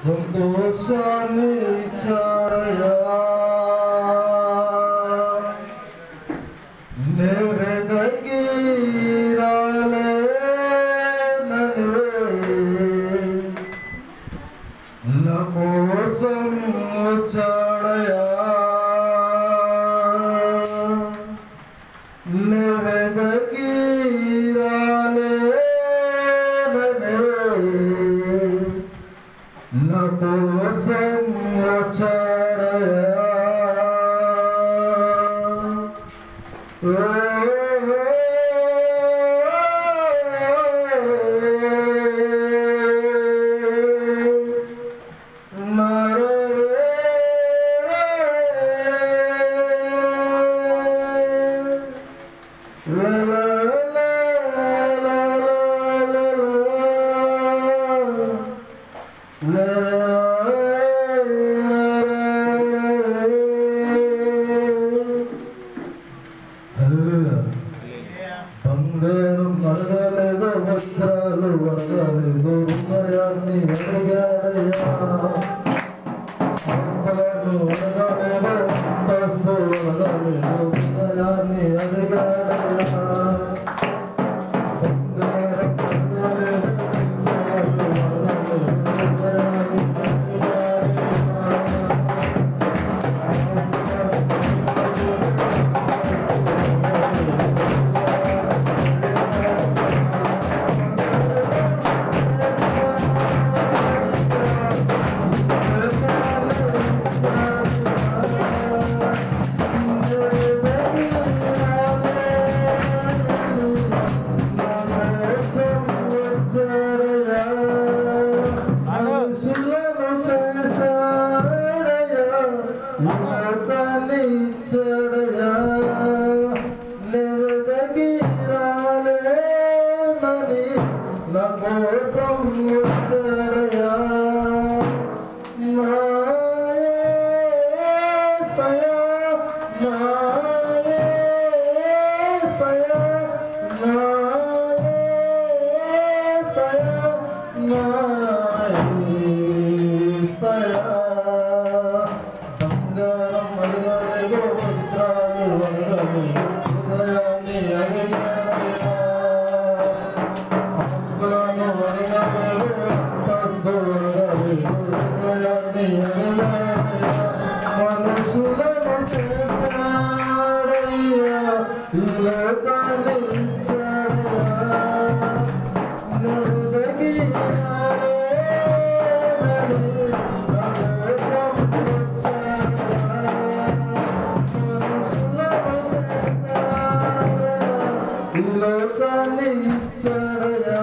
సంతోషాన్ని ఇచ్చాడయ్యా నే వెదకి రాలేననివే నా కోసం వచ్చాడయ్యా నే వెదకి నా కోసం వచ్చాడయ్యా బంగారం అడగలేదో వస్త్రాలు అడగలేదో హృదయాన్ని అడిగాడయ్యా వస్త్రాలు అడగలేదో అంతస్తు అడగలేదో హృదయాన్ని అడిగాడయ్యా బంగారం అడగలేదో వస్త్రాలు అడగలేదో హృదయాన్ని నా కోసం వచ్చాడయ్యా నా యేసయ్యా నా యేసయ్యా నా యేసయ్యా నా యేసయ్యా బంగారం అడగలేదో వజ్రాలు అడగలేదో హృదయాన్ని అడిగాడయ్యా మనుషులను చేశాడయ్యా ఈ లోకాన్ని ఇచ్చాడయ్యా నువ్వుదగి నా కోసం వచ్చాడయ్యా మనుషులను చేశాడయ్యా ఈ లోకాన్ని ఇచ్చాడయ్యా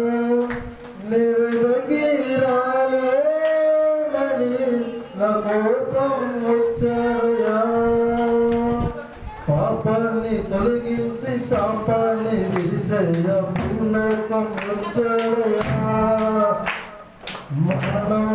నా కోసం వచ్చాడయ్యా పాపాన్ని తొలగించి శాపాన్ని విడిచేయ భూలోకం వచ్చాడయ్యా మరణం